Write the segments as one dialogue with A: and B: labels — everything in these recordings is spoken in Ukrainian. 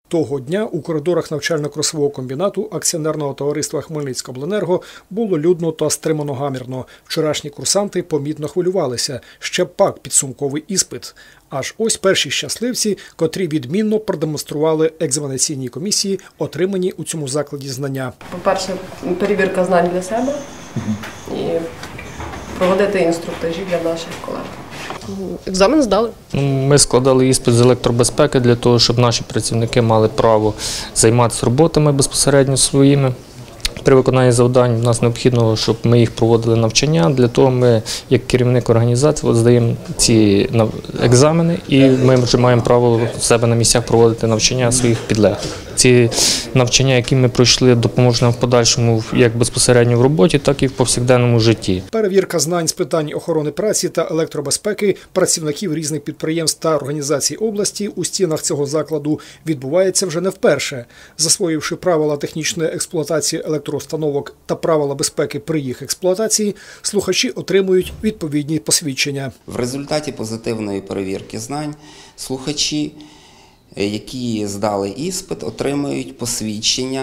A: Того дня у коридорах навчально-кросового комбінату акціонерного товариства «Хмельницькобленерго» було людно та стримано-гамірно. Вчорашні курсанти помітно хвилювалися. Ще пак підсумковий іспит. Аж ось перші щасливці, котрі відмінно продемонстрували екзаменаційній комісії отримані у цьому закладі знання.
B: По-перше, перевірка знань для себе і проводити інструктажі для наших колег. Екзамен здали.
C: Ми складали іспит з електробезпеки для того, щоб наші працівники мали право займатися роботами безпосередньо своїми. При виконанні завдань у нас необхідно, щоб ми їх проводили навчання. Для того ми, як керівник організації, здаємо ці екзамени і ми вже маємо право в себе на місцях проводити навчання своїх підлеглих. Ці навчання, які ми пройшли, допоможуть нам в подальшому як безпосередньо в роботі, так і в повсякденному житті.
A: Перевірка знань з питань охорони праці та електробезпеки працівників різних підприємств та організацій області у стінах цього закладу відбувається вже не вперше. Засвоївши правила технічної експлуатації електроустановок та правила безпеки при їх експлуатації, слухачі отримують відповідні посвідчення.
D: В результаті позитивної перевірки знань слухачі, які здали іспит, отримують посвідчення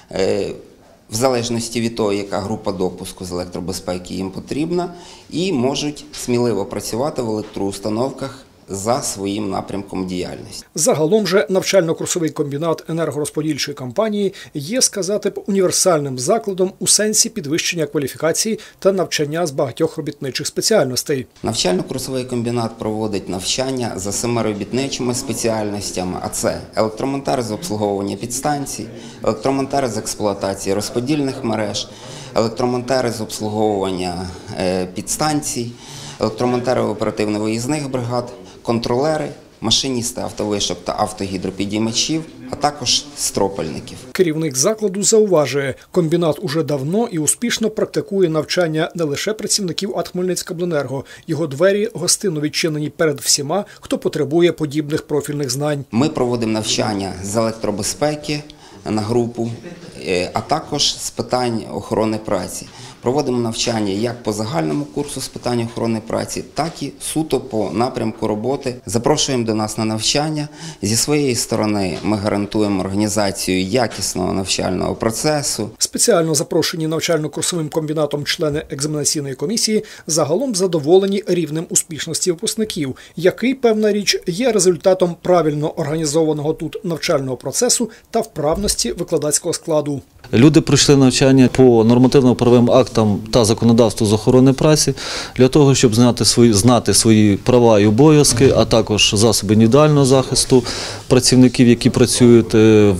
D: в залежності від того, яка група допуску з електробезпеки їм потрібна, і можуть сміливо працювати в електроустановках за своїм напрямком діяльності.
A: Загалом же навчально-курсовий комбінат енергорозподільчої компанії є, сказати б, універсальним закладом у сенсі підвищення кваліфікації та навчання з багатьох робітничих спеціальностей.
D: Навчально-курсовий комбінат проводить навчання за 7 робітничими спеціальностями, а це електромонтер з обслуговування підстанцій, електромонтер з експлуатації розподільних мереж, електромонтери з обслуговування підстанцій, електромонтери оперативно-виїзних бригад, контролери, машиністи автовишок та автогідропідіймачів, а також стропольників.
A: Керівник закладу зауважує, комбінат уже давно і успішно практикує навчання не лише працівників АТ «Хмельницькобленерго». Його двері гостинно відчинені перед всіма, хто потребує подібних профільних знань.
D: Ми проводимо навчання з електробезпеки на групу, а також з питань охорони праці. Проводимо навчання як по загальному курсу з питань охорони праці, так і суто по напрямку роботи. Запрошуємо до нас на навчання. Зі своєї сторони ми гарантуємо організацію якісного навчального процесу.
A: Спеціально запрошені навчально-курсовим комбінатом члени екзаменаційної комісії загалом задоволені рівнем успішності випускників, який, певна річ, є результатом правильно організованого тут навчального процесу та вправності викладацького складу.
E: Люди пройшли навчання по нормативно-правовим актам та законодавству з охорони праці для того, щоб знати свої права і обов'язки, а також засоби індивідуального захисту працівників, які працюють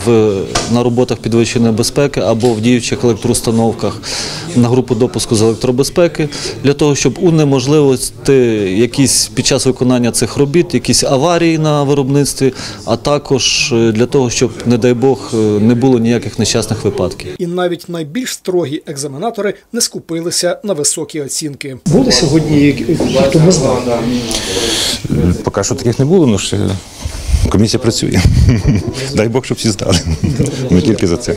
E: на роботах підвищеної безпеки або в діючих електроустановках на групу допуску з електробезпеки, для того, щоб унеможливити якісь під час виконання цих робіт, якісь аварії на виробництві, а також для того, щоб, не дай Бог, не було ніяких нещасних випадків.
A: І навіть найбільш строгі екзаменатори не скупилися на високі оцінки. Були сьогодні, хто не знав?
F: Поки що таких не було, але комісія працює. Дай Бог, щоб всі здали. Ми тільки за це.